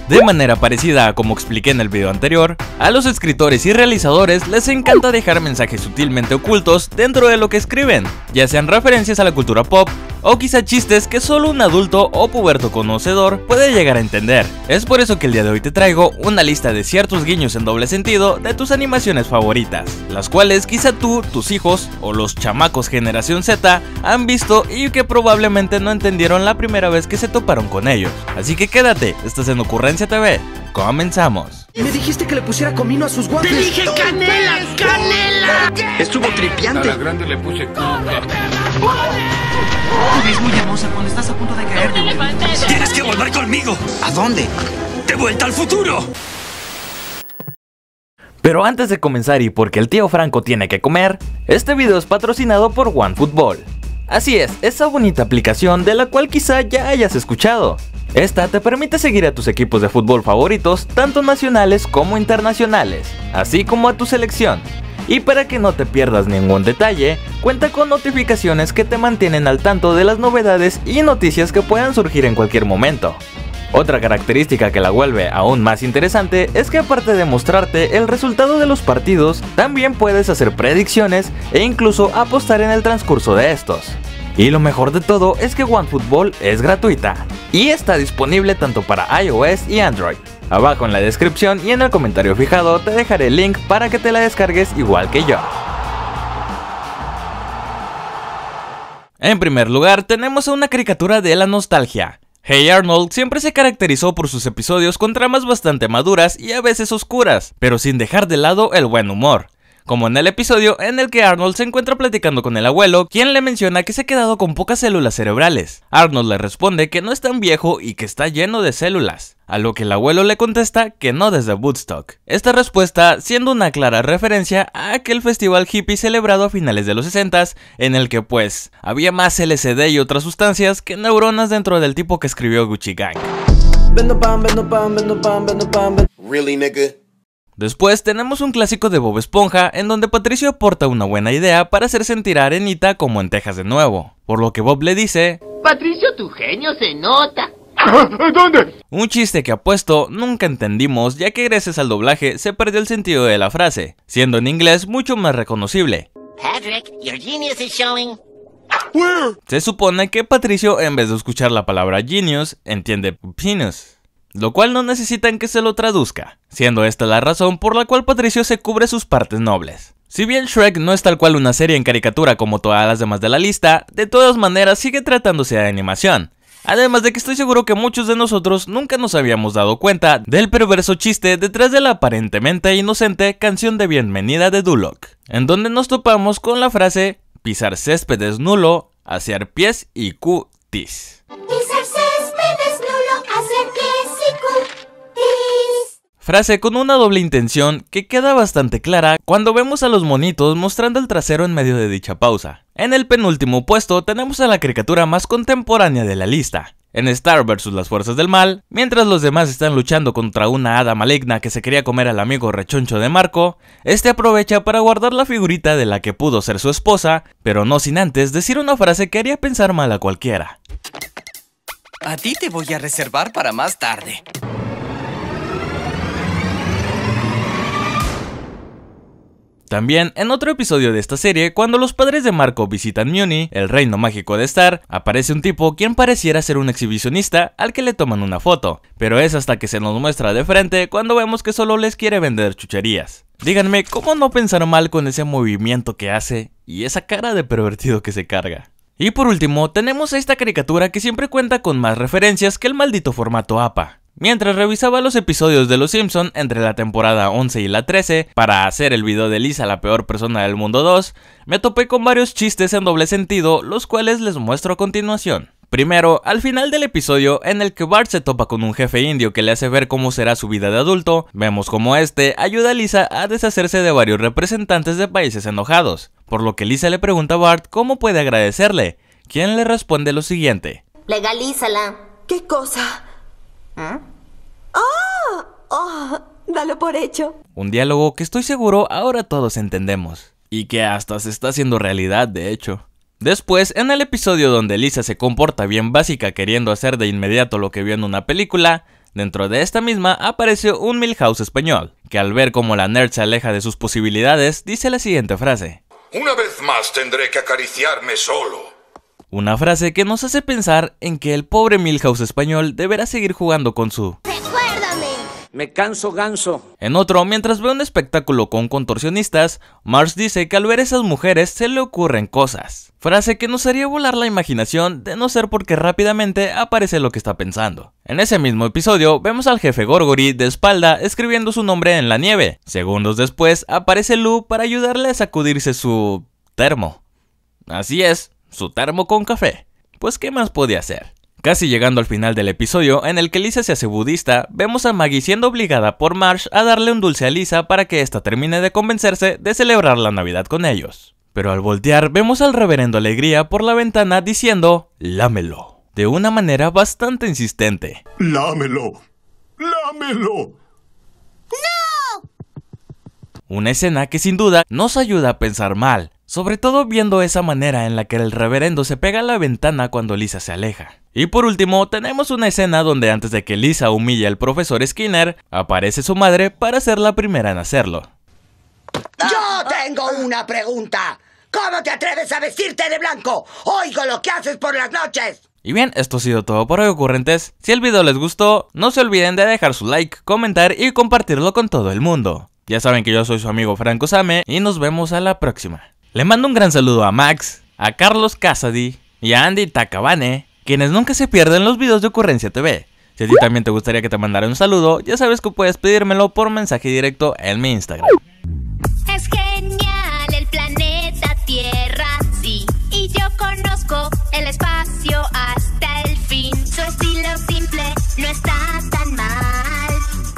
De manera parecida a como expliqué en el video anterior, a los escritores y realizadores les encanta dejar mensajes sutilmente ocultos dentro de lo que escriben, ya sean referencias a la cultura pop o quizá chistes que solo un adulto o puberto conocedor puede llegar a entender. Es por eso que el día de hoy te traigo una lista de ciertos guiños en doble sentido de tus animaciones favoritas, las cuales quizá tú, tus hijos o los chamacos generación Z han visto y que probablemente no entendieron la primera vez que se toparon con ellos. Así que quédate, estás en Ocurrencia TV, comenzamos. Me dijiste que le pusiera comino a sus guantes. ¡Te dije canela, canela! Estuvo tripiante. A la grande le puse coca. Te ves muy hermosa cuando estás a punto de caer de un edificio. ¡Tienes que volver conmigo! ¿A dónde? ¡De vuelta al futuro! Pero antes de comenzar y porque el tío Franco tiene que comer, este video es patrocinado por OneFootball. Así es, esa bonita aplicación de la cual quizá ya hayas escuchado. Esta te permite seguir a tus equipos de fútbol favoritos, tanto nacionales como internacionales, así como a tu selección. Y para que no te pierdas ningún detalle, cuenta con notificaciones que te mantienen al tanto de las novedades y noticias que puedan surgir en cualquier momento. Otra característica que la vuelve aún más interesante es que aparte de mostrarte el resultado de los partidos, también puedes hacer predicciones e incluso apostar en el transcurso de estos. Y lo mejor de todo es que OneFootball es gratuita y está disponible tanto para iOS y Android. Abajo en la descripción y en el comentario fijado te dejaré el link para que te la descargues igual que yo. En primer lugar tenemos a una caricatura de la nostalgia. Hey Arnold siempre se caracterizó por sus episodios con tramas bastante maduras y a veces oscuras, pero sin dejar de lado el buen humor. Como en el episodio en el que Arnold se encuentra platicando con el abuelo, quien le menciona que se ha quedado con pocas células cerebrales. Arnold le responde que no es tan viejo y que está lleno de células, a lo que el abuelo le contesta que no desde Woodstock. Esta respuesta siendo una clara referencia a aquel festival hippie celebrado a finales de los 60s, en el que pues había más LSD y otras sustancias que neuronas dentro del tipo que escribió Gucci Gang. Really, nigga? Después tenemos un clásico de Bob Esponja en donde Patricio aporta una buena idea para hacer sentir a Arenita como en Texas de nuevo, por lo que Bob le dice: Patricio, tu genio se nota. ¿Dónde? Un chiste que apuesto nunca entendimos, ya que gracias al doblaje se perdió el sentido de la frase, siendo en inglés mucho más reconocible. Patrick, your genius is showing. Where? Se supone que Patricio, en vez de escuchar la palabra genius, entiende penis, lo cual no necesitan que se lo traduzca, siendo esta la razón por la cual Patricio se cubre sus partes nobles. Si bien Shrek no es tal cual una serie en caricatura como todas las demás de la lista, de todas maneras sigue tratándose de animación. Además de que estoy seguro que muchos de nosotros nunca nos habíamos dado cuenta del perverso chiste detrás de la aparentemente inocente canción de bienvenida de Duloc, en donde nos topamos con la frase pisar césped es nulo, asear pies y cutis. Frase con una doble intención que queda bastante clara cuando vemos a los monitos mostrando el trasero en medio de dicha pausa. En el penúltimo puesto tenemos a la caricatura más contemporánea de la lista. En Star vs las fuerzas del mal, mientras los demás están luchando contra una hada maligna que se quería comer al amigo rechoncho de Marco, este aprovecha para guardar la figurita de la que pudo ser su esposa, pero no sin antes decir una frase que haría pensar mal a cualquiera. A ti te voy a reservar para más tarde. También, en otro episodio de esta serie, cuando los padres de Marco visitan Muni, el reino mágico de Star, aparece un tipo quien pareciera ser un exhibicionista al que le toman una foto, pero es hasta que se nos muestra de frente cuando vemos que solo les quiere vender chucherías. Díganme, ¿cómo no pensar mal con ese movimiento que hace y esa cara de pervertido que se carga? Y por último, tenemos a esta caricatura que siempre cuenta con más referencias que el maldito formato APA. Mientras revisaba los episodios de Los Simpson entre la temporada 11 y la 13 para hacer el video de Lisa la peor persona del mundo 2, me topé con varios chistes en doble sentido, los cuales les muestro a continuación. Primero, al final del episodio en el que Bart se topa con un jefe indio que le hace ver cómo será su vida de adulto, vemos como este ayuda a Lisa a deshacerse de varios representantes de países enojados, por lo que Lisa le pregunta a Bart cómo puede agradecerle, quien le responde lo siguiente: Legalízala. ¿Qué cosa? Dalo por hecho. Un diálogo que estoy seguro ahora todos entendemos, y que hasta se está haciendo realidad de hecho. Después, en el episodio donde Lisa se comporta bien básica queriendo hacer de inmediato lo que vio en una película, Dentro de esta misma apareció un Milhouse español, que al ver cómo la nerd se aleja de sus posibilidades, dice la siguiente frase. Una vez más tendré que acariciarme solo. Una frase que nos hace pensar en que el pobre Milhouse español deberá seguir jugando con su... Me canso ganso. En otro, mientras ve un espectáculo con contorsionistas, Marge dice que al ver esas mujeres se le ocurren cosas. Frase que nos haría volar la imaginación de no ser porque rápidamente aparece lo que está pensando. En ese mismo episodio, vemos al jefe Gorgory de espalda escribiendo su nombre en la nieve. Segundos después, aparece Lou para ayudarle a sacudirse su... termo. Así es, su termo con café. Pues ¿qué más podía hacer? Casi llegando al final del episodio, en el que Lisa se hace budista, vemos a Maggie siendo obligada por Marge a darle un dulce a Lisa para que ésta termine de convencerse de celebrar la Navidad con ellos. Pero al voltear, vemos al reverendo Alegría por la ventana diciendo «lámelo», de una manera bastante insistente. Lámelo. Lámelo. Una escena que sin duda nos ayuda a pensar mal, sobre todo viendo esa manera en la que el reverendo se pega a la ventana cuando Lisa se aleja. Y por último, tenemos una escena donde antes de que Lisa humille al profesor Skinner, aparece su madre para ser la primera en hacerlo. Yo tengo una pregunta. ¿Cómo te atreves a vestirte de blanco? Oigo lo que haces por las noches. Y bien, esto ha sido todo por hoy, ocurrentes. Si el video les gustó, no se olviden de dejar su like, comentar y compartirlo con todo el mundo. Ya saben que yo soy su amigo Franco Same y nos vemos a la próxima. Le mando un gran saludo a Max, a Carlos Casady y a Andy Takabane, quienes nunca se pierden los videos de Ocurrencia TV. Si a ti también te gustaría que te mandara un saludo, ya sabes que puedes pedírmelo por mensaje directo en mi Instagram.